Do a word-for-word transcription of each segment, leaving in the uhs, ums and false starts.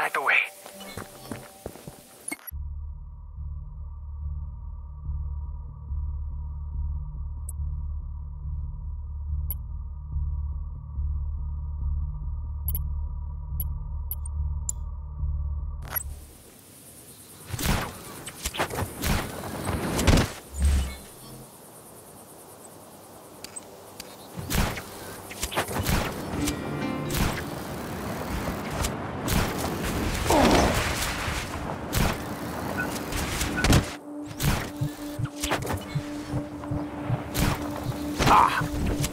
right away. Ah!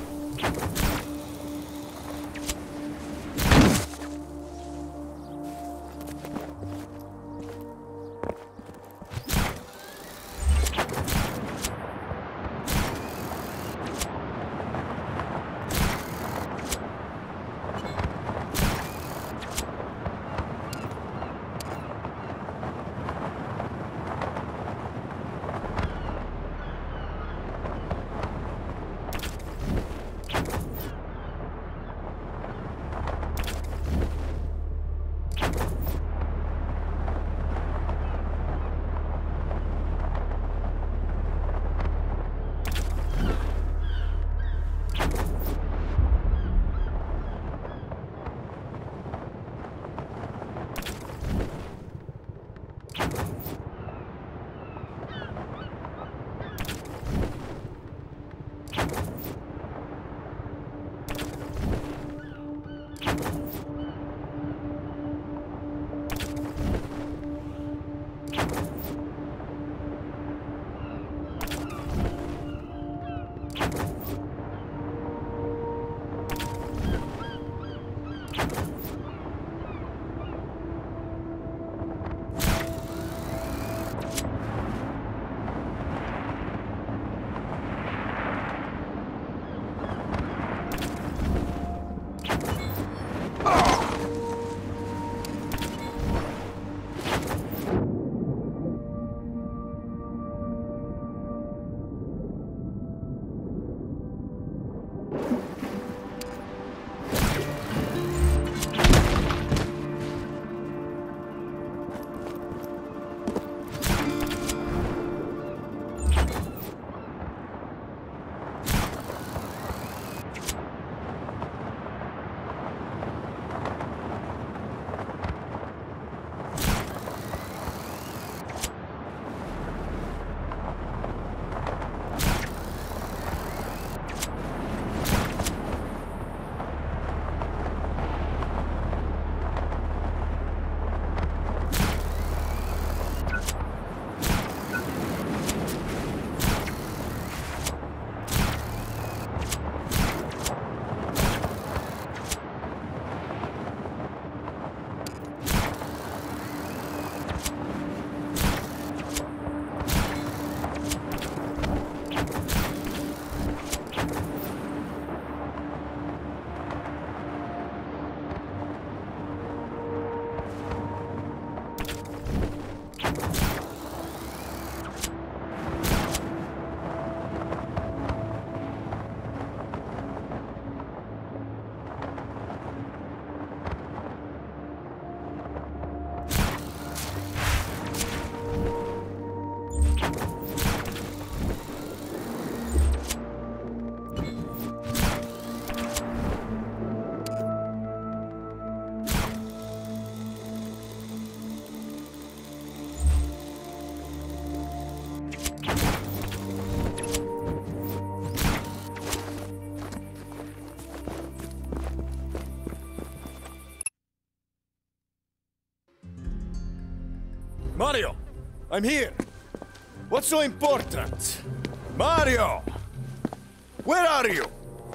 Mario! I'm here! What's so important? Mario! Where are you?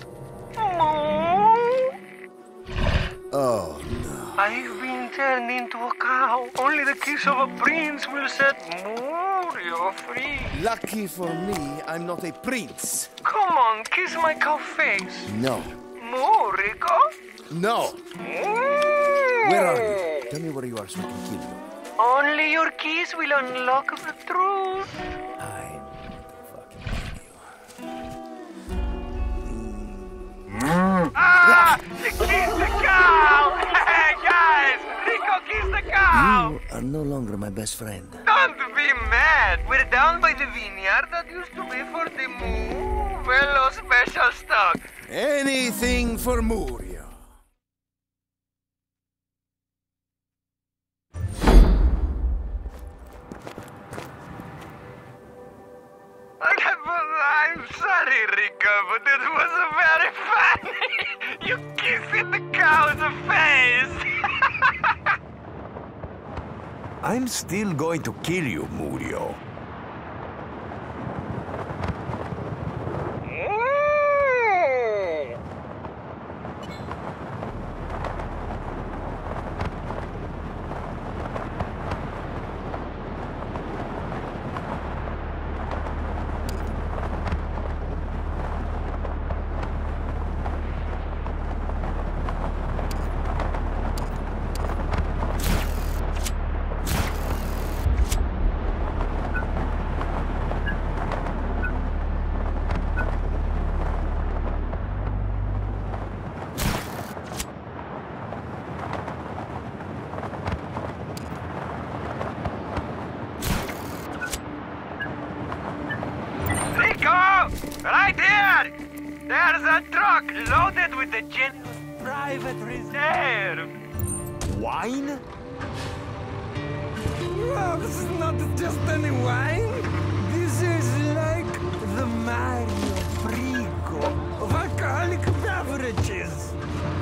Oh, no. I've been turned into a cow. Only the kiss of a prince will set Mario free. Lucky for me, I'm not a prince. Come on, kiss my cow face. No. Morico? No! Mm. Where are you? Tell me where you are so I can kill you. Only your kiss will unlock the truth. I'm gonna fucking kill you. Mm. Ah! She kissed the cow! Hey, guys! Rico kissed the cow! cow! You are no longer my best friend. Don't be mad! We're down by the vineyard that used to be for the Moo Velo special stock. Anything for Murio. I'm sorry, Rico, but it was very funny. You kissed the cow's face. I'm still going to kill you, Murio. Right here! There's a truck loaded with the general's private reserve. Wine? Well, this is not just any wine. This is like the Mario Frigo of alcoholic beverages.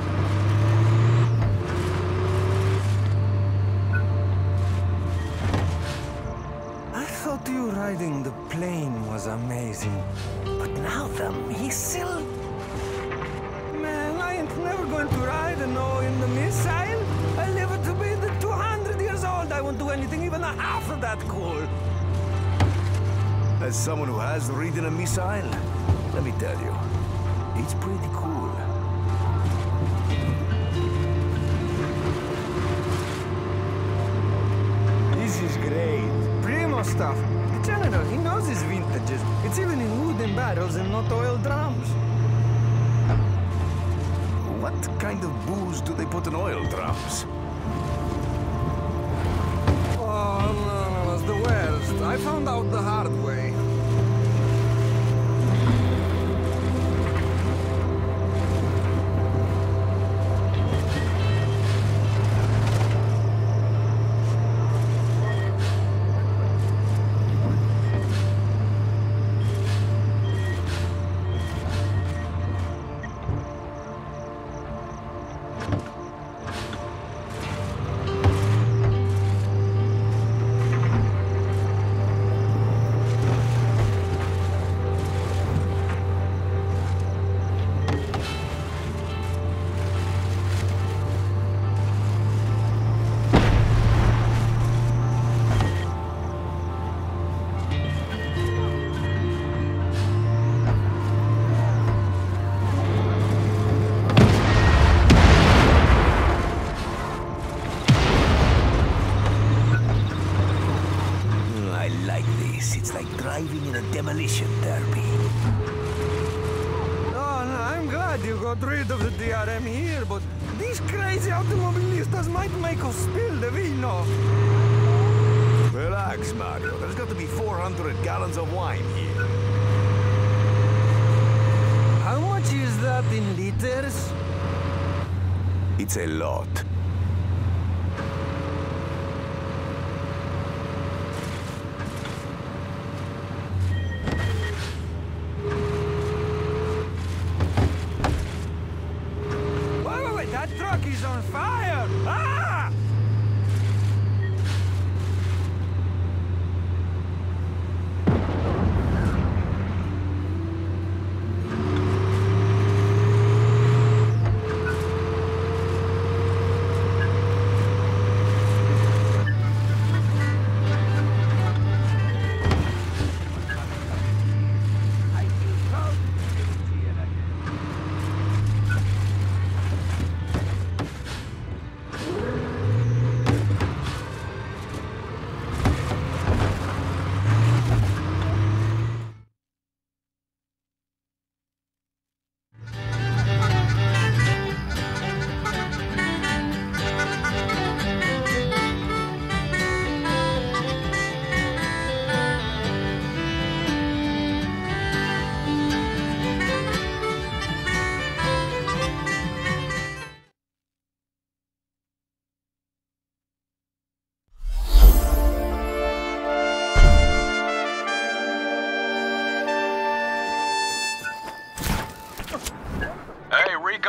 I thought you riding the plane was amazing. But now the missile? Man, I ain't never going to ride a no in the missile. I live to be the two hundred years old. I won't do anything even a half of that cool. As someone who has ridden a missile, let me tell you, it's pretty cool. This is great. Primo stuff. The general, he knows his vintages. It's even in wooden barrels and not oil drums. What kind of booze do they put in oil drums? Oh, no, no, it's the worst. I found out the hard way. It's like driving in a demolition derby. Oh, no, I'm glad you got rid of the D R M here, but these crazy automobilistas might make us spill the vino. Relax, Mario. There's got to be four hundred gallons of wine here. How much is that in liters? It's a lot. That truck is on fire! Ah!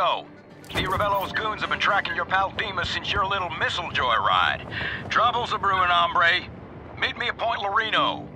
Rico. V. Ravello's goons have been tracking your pal Demas since your little missile joyride. Trouble's a brewing, hombre. Meet me at Point Lorino.